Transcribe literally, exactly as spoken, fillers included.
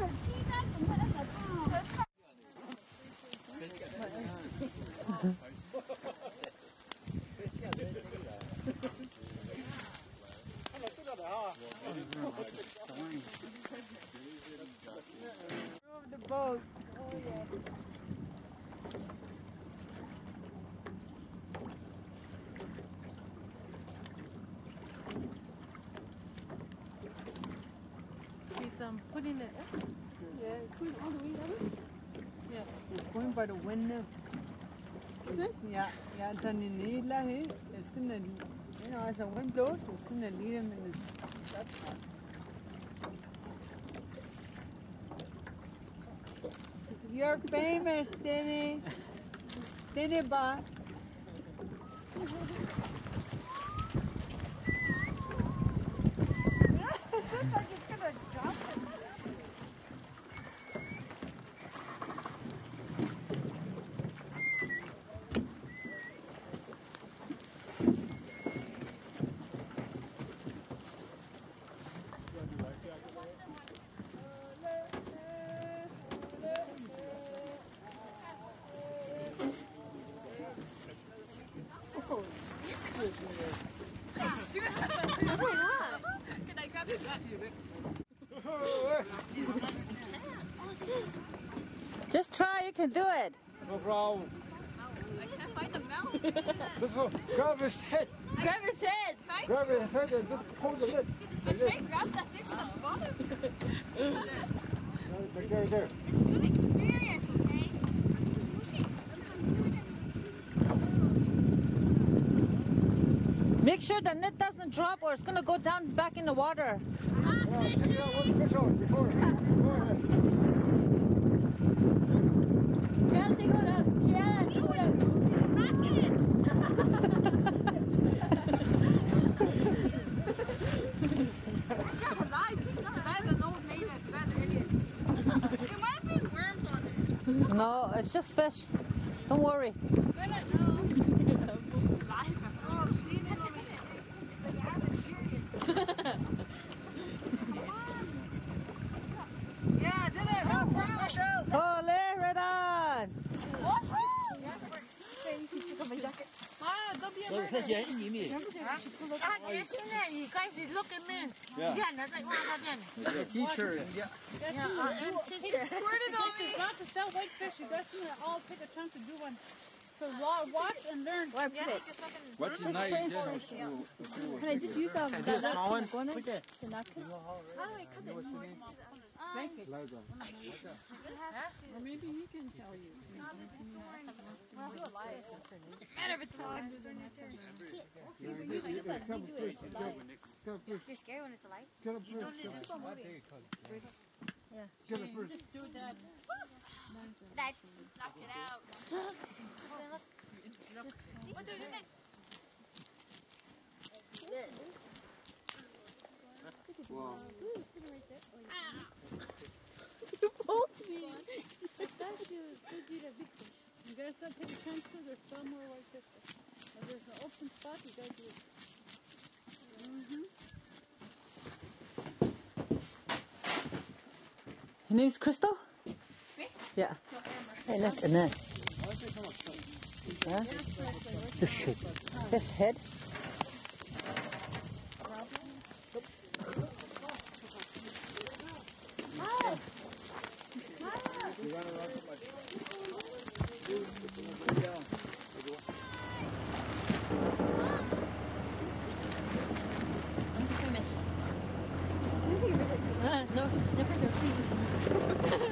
the boat. Oh yeah. He's um putting it up. Yeah, it's going all the way down. Yeah. It's going by the wind now. Is it? Yeah, yeah. Then in the lahi, it's gonna, you know, as the wind blows, it's gonna lead him in this. That's fine. You're famous, Denny. Denny Ba. It looks like it's gonna jump. Can I grab your gun? Just try, you can do it. No problem. I can't find them now. This will grab his head. Grab his head. Try Grab to. his head and just pull the lid. I try to grab that thing from the bottom. Right there, there. It's a good experience, okay? Push it. Make sure the net doesn't drop or it's going to go down back in the water. Ah, take it out one fish out before, beforehand. Kiara, take it out. Kiara, take it out. Smack it. That's an old native. That's an idiot. There might be worms on it. No, it's just fish. Don't worry. I don't know. It's live. Oh, see, touch it, touch it. Like, I'm an idiot. Come on. Yeah, did it. Oh, first fish out. Ole, right on. Ah, don't be afraid. Ah, yes, you guys look at me. Yeah, that's like one The teacher. Yeah. He squirted on me. Not to sell whitefish, you guys can all take a chance to do one. So watch and learn. What's the Naedzo? Can I just use um, Can I do a small one? the napkin? How do I cut it? Thank you. Like that. Or maybe he can tell you. Matter if it's alive. You're scared when it's alive? Get up first. Yeah. Get up first. Just do that. That. Knock it out. What do you think? Wow. You guys gotta take a chance to. There's still more whitefish. If there's an open spot, you gotta do it. Mm-hmm. Your name's Crystal? Me? Yeah. Hey, look, and then. Huh? The shape. This head. I'm famous. Uh, no, never go, please.